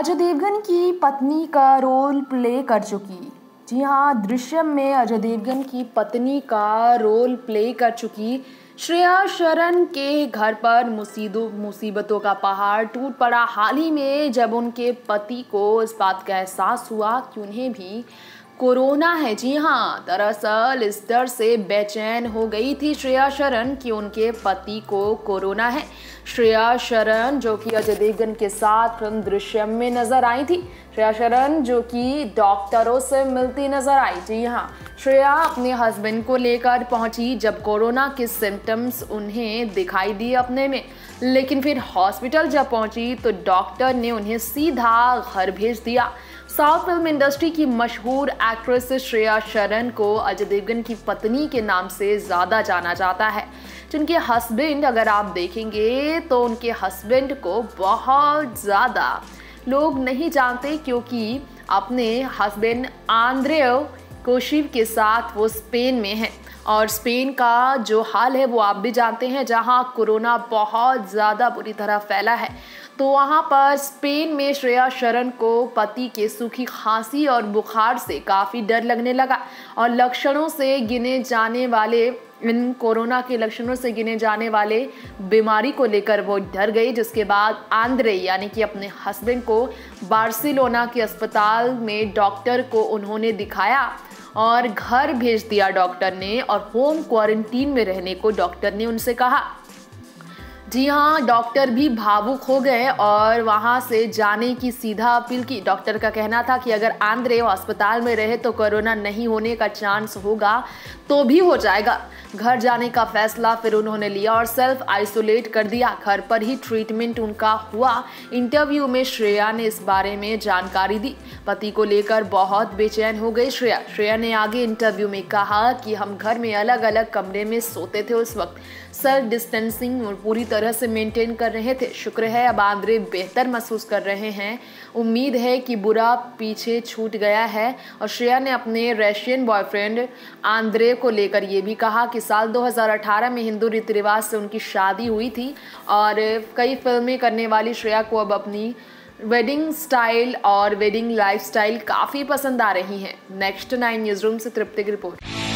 अजय देवगन की पत्नी का रोल प्ले कर चुकी। जी हाँ, दृश्यम में अजय देवगन की पत्नी का रोल प्ले कर चुकी श्रेया शरण के घर पर मुसीबतों का पहाड़ टूट पड़ा हाल ही में, जब उनके पति को इस बात का एहसास हुआ कि उन्हें भी कोरोना है। जी हाँ, दरअसल इस डर से बेचैन हो गई थी श्रेया शरण कि उनके पति को कोरोना है। श्रेया शरण जो कि अजय देवगन के साथ फिल्म दृश्यम में नजर आई थी। श्रेया शरण जो कि डॉक्टरों से मिलती नजर आई। जी हाँ, श्रेया अपने हस्बैंड को लेकर पहुंची जब कोरोना के सिम्टम्स उन्हें दिखाई दिए अपने में, लेकिन फिर हॉस्पिटल जब पहुंची तो डॉक्टर ने उन्हें सीधा घर भेज दिया। साउथ फिल्म इंडस्ट्री की मशहूर एक्ट्रेस श्रेया शरण को अजय देवगन की पत्नी के नाम से ज़्यादा जाना जाता है। जिनके हस्बैंड अगर आप देखेंगे तो उनके हस्बैंड को बहुत ज़्यादा लोग नहीं जानते, क्योंकि अपने हस्बैंड आंद्रेव कोशिव के साथ वो स्पेन में हैं। और स्पेन का जो हाल है वो आप भी जानते हैं, जहां कोरोना बहुत ज़्यादा बुरी तरह फैला है। तो वहां पर स्पेन में श्रेया शरण को पति के सूखी खांसी और बुखार से काफ़ी डर लगने लगा और लक्षणों से गिने जाने वाले इन कोरोना के लक्षणों से गिने जाने वाले बीमारी को लेकर वो डर गई, जिसके बाद आंद्रे यानी कि अपने हस्बैंड को बार्सिलोना के अस्पताल में डॉक्टर को उन्होंने दिखाया और घर भेज दिया डॉक्टर ने, और होम क्वारंटीन में रहने को डॉक्टर ने उनसे कहा। जी हाँ, डॉक्टर भी भावुक हो गए और वहाँ से जाने की सीधा अपील की। डॉक्टर का कहना था कि अगर आंद्रे अस्पताल में रहे तो कोरोना नहीं होने का चांस होगा तो भी हो जाएगा। घर जाने का फैसला फिर उन्होंने लिया और सेल्फ आइसोलेट कर दिया। घर पर ही ट्रीटमेंट उनका हुआ। इंटरव्यू में श्रेया ने इस बारे में जानकारी दी। पति को लेकर बहुत बेचैन हो गई श्रेया। श्रेया ने आगे इंटरव्यू में कहा कि हम घर में अलग अलग कमरे में सोते थे, उस वक्त सेल्फ डिस्टेंसिंग पूरी तरह से मेंटेन कर रहे थे। शुक्र है अब आंद्रे बेहतर महसूस कर रहे हैं। उम्मीद है कि बुरा पीछे छूट गया है। और श्रेया ने अपने रशियन बॉयफ्रेंड आंद्रे को लेकर ये भी कहा कि साल 2018 में हिंदू रीति रिवाज से उनकी शादी हुई थी और कई फिल्में करने वाली श्रेया को अब अपनी वेडिंग स्टाइल और वेडिंग लाइफस्टाइल काफ़ी पसंद आ रही हैं। नेक्स्ट 9 न्यूज़ रूम से तृप्ति की रिपोर्ट।